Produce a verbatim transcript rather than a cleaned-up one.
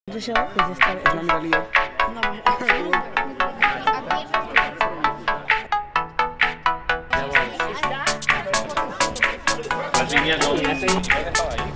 The show is just started. No, mira, lío. No, Las líneas no,